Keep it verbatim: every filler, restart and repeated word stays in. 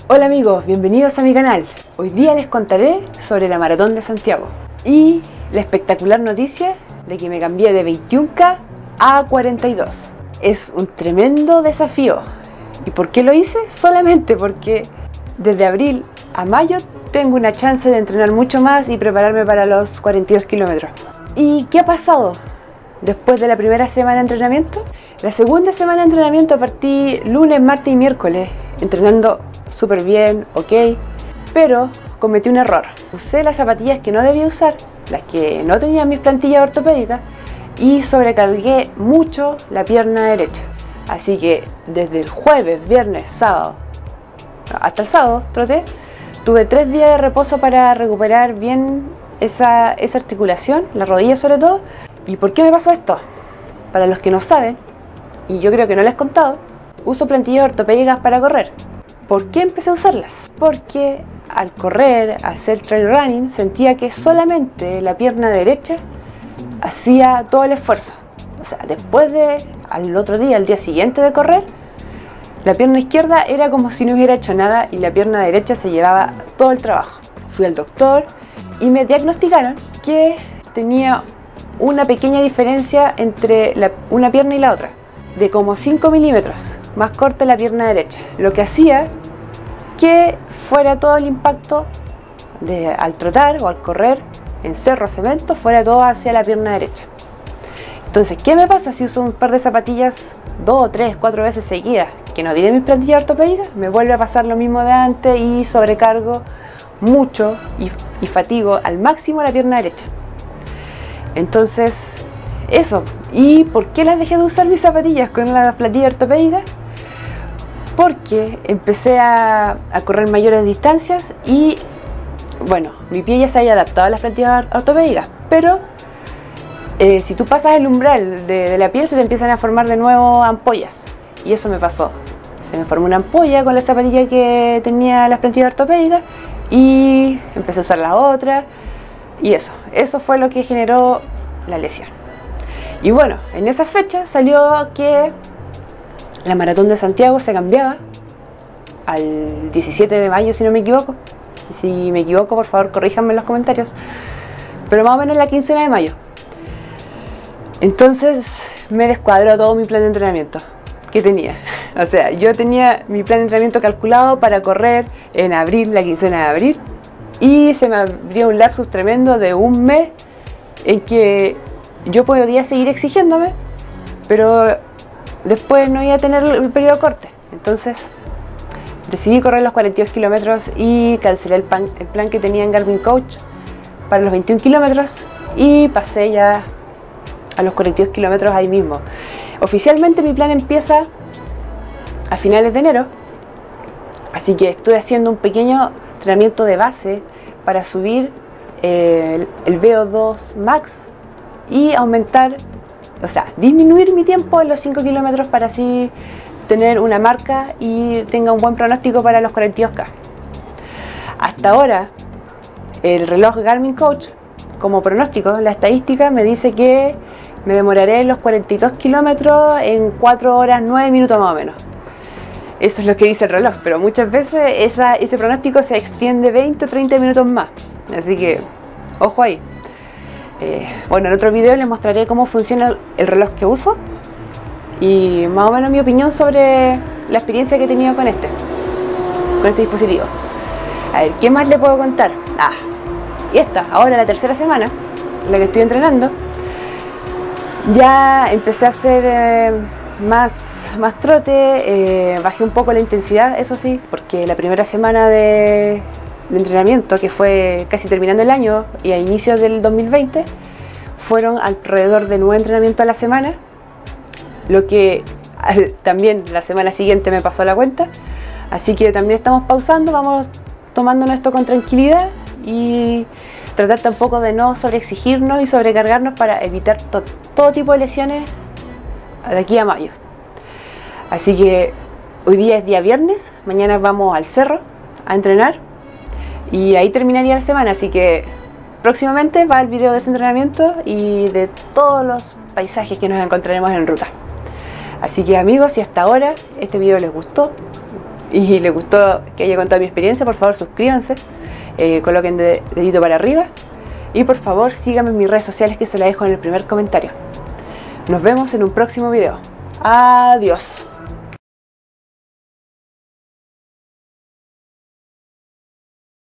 Hola amigos, bienvenidos a mi canal. Hoy día les contaré sobre la Maratón de Santiago y la espectacular noticia de que me cambié de veintiún K a cuarenta y dos. Es un tremendo desafío. ¿Y por qué lo hice? Solamente porque desde abril a mayo tengo una chance de entrenar mucho más y prepararme para los cuarenta y dos kilómetros. ¿Y qué ha pasado después de la primera semana de entrenamiento? La segunda semana de entrenamiento partí lunes, martes y miércoles entrenando súper bien, ok, pero cometí un error. Usé las zapatillas que no debía usar, las que no tenían mis plantillas ortopédicas, y sobrecargué mucho la pierna derecha. Así que desde el jueves, viernes, sábado, hasta el sábado troté, tuve tres días de reposo para recuperar bien esa, esa articulación, la rodilla sobre todo. ¿Y por qué me pasó esto? Para los que no saben, y yo creo que no les he contado, uso plantillas ortopédicas para correr. ¿Por qué empecé a usarlas? Porque al correr, hacer trail running, sentía que solamente la pierna derecha hacía todo el esfuerzo. O sea, después de, al otro día, al día siguiente de correr, la pierna izquierda era como si no hubiera hecho nada y la pierna derecha se llevaba todo el trabajo. Fui al doctor y me diagnosticaron que tenía una pequeña diferencia entre la, una pierna y la otra, de como cinco milímetros más corta la pierna derecha, lo que hacía que fuera todo el impacto de, al trotar o al correr en cerro cemento, fuera todo hacia la pierna derecha. Entonces, ¿qué me pasa si uso un par de zapatillas dos, tres, cuatro veces seguidas que no tienen mis plantillas ortopédicas? Me vuelve a pasar lo mismo de antes y sobrecargo mucho y, y fatigo al máximo la pierna derecha. Entonces, eso. ¿Y por qué las dejé de usar mis zapatillas con las plantillas ortopédicas? Porque empecé a, a correr mayores distancias y, bueno, mi pie ya se había adaptado a las plantillas ortopédicas, pero eh, si tú pasas el umbral de, de la piel se te empiezan a formar de nuevo ampollas, y eso me pasó. Se me formó una ampolla con la zapatilla que tenía las plantillas ortopédicas y empecé a usar la otra, y eso, eso fue lo que generó la lesión. Y bueno, en esa fecha salió que la Maratón de Santiago se cambiaba al diecisiete de mayo, si no me equivoco. Si me equivoco, por favor, corríjanme en los comentarios. Pero más o menos la quincena de mayo. Entonces me descuadró todo mi plan de entrenamiento que tenía. O sea, yo tenía mi plan de entrenamiento calculado para correr en abril, la quincena de abril, y se me abrió un lapsus tremendo de un mes en que yo podía seguir exigiéndome, pero después no iba a tener el periodo de corte. Entonces decidí correr los cuarenta y dos kilómetros y cancelé el plan, el plan que tenía en Garmin Coach para los veintiún kilómetros y pasé ya a los cuarenta y dos kilómetros ahí mismo. Oficialmente mi plan empieza a finales de enero, así que estoy haciendo un pequeño entrenamiento de base para subir eh, el, el V O dos Max y aumentar, o sea, disminuir mi tiempo en los cinco kilómetros para así tener una marca y tenga un buen pronóstico para los cuarenta y dos K. Hasta ahora, el reloj Garmin Coach, como pronóstico, la estadística me dice que me demoraré en los cuarenta y dos kilómetros en cuatro horas nueve minutos más o menos. Eso es lo que dice el reloj, pero muchas veces esa, ese pronóstico se extiende veinte o treinta minutos más. Así que, ojo ahí. Eh, bueno, en otro video les mostraré cómo funciona el reloj que uso y más o menos mi opinión sobre la experiencia que he tenido con este, con este dispositivo. A ver, ¿qué más le puedo contar? Ah, y esta, ahora la tercera semana, la que estoy entrenando, ya empecé a hacer eh, más, más trote, eh, bajé un poco la intensidad, eso sí, porque la primera semana de... de entrenamiento, que fue casi terminando el año y a inicios del dos mil veinte, fueron alrededor de nueve entrenamientos a la semana, lo que también la semana siguiente me pasó la cuenta, así que también estamos pausando, vamos tomándonos esto con tranquilidad y tratar tampoco de no sobreexigirnos y sobrecargarnos para evitar to todo tipo de lesiones de aquí a mayo. Así que hoy día es día viernes, mañana vamos al cerro a entrenar y ahí terminaría la semana, así que próximamente va el video de ese entrenamiento y de todos los paisajes que nos encontraremos en ruta. Así que amigos, si hasta ahora este video les gustó, y les gustó que haya contado mi experiencia, por favor suscríbanse, eh, coloquen de, dedito para arriba y por favor síganme en mis redes sociales que se las dejo en el primer comentario. Nos vemos en un próximo video. Adiós.